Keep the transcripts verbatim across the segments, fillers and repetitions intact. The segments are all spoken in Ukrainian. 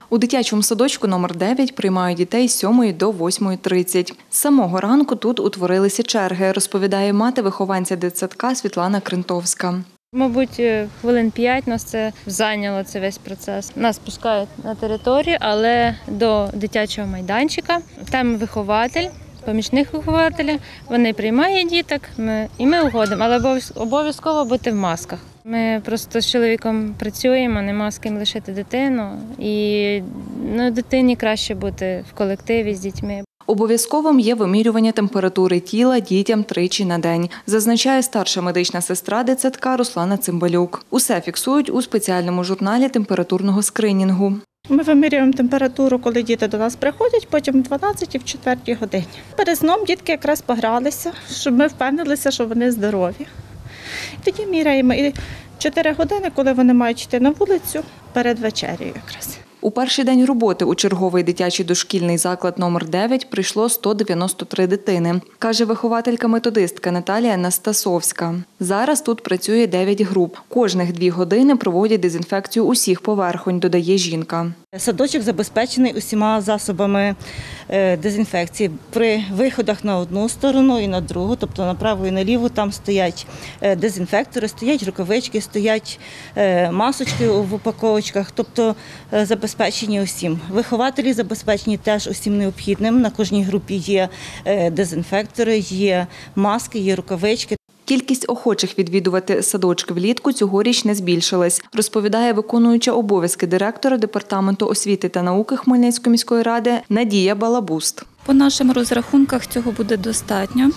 У дитячому садочку номер дев'ять приймають дітей з сьомої до восьмої тридцять. З самого ранку тут утворилися черги, розповідає мати вихованця дитсадка Світлана Крентовська. Мабуть, хвилин п'ять нас це зайняло, це весь процес. Нас пускають на територію, але до дитячого майданчика. Там вихователь, помічник вихователя, вони приймають діток ми, і ми уходимо, але обов'язково бути в масках. Ми просто з чоловіком працюємо, нема з ким лишити дитину, і ну, дитині краще бути в колективі з дітьми. Обов'язковим є вимірювання температури тіла дітям тричі на день, зазначає старша медична сестра дитсадка Руслана Цимбалюк. Усе фіксують у спеціальному журналі температурного скринінгу. Ми вимірюємо температуру, коли діти до нас приходять, потім в дванадцятій, в четвертій годині. Перед сном дітки якраз погралися, щоб ми впевнилися, що вони здорові. Тоді міряємо і чотири години, коли вони мають йти на вулицю, перед вечерею якраз. У перший день роботи у черговий дитячий дошкільний заклад номер дев'ять прийшло сто дев'яносто три дитини, каже вихователька-методистка Наталія Настасовська. Зараз тут працює дев'ять груп. Кожних дві години проводять дезінфекцію усіх поверхонь, додає жінка. Садочок забезпечений усіма засобами дезінфекції. При виходах на одну сторону і на другу, тобто на праву і на ліву, там стоять дезінфектори, стоять рукавички, стоять масочки в упаковочках, тобто забезпечені усім. Вихователі забезпечені теж усім необхідним. На кожній групі є дезінфектори, є маски, є рукавички. Кількість охочих відвідувати садочки влітку цьогоріч не збільшилась, розповідає виконуюча обов'язки директора Департаменту освіти та науки Хмельницької міської ради Надія Балабуст. По нашим розрахунках цього буде достатньо,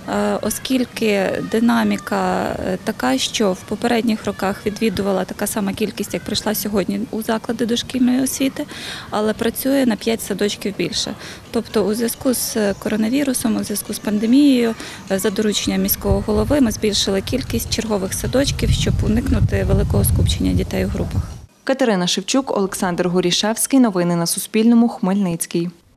оскільки динаміка така, що в попередніх роках відвідувала така сама кількість, як прийшла сьогодні у заклади дошкільної освіти, але працює на п'ять садочків більше. Тобто у зв'язку з коронавірусом, у зв'язку з пандемією, за дорученням міського голови ми збільшили кількість чергових садочків, щоб уникнути великого скупчення дітей у групах. Катерина Шевчук, Олександр Горішевський. Новини на Суспільному. Хмельницький.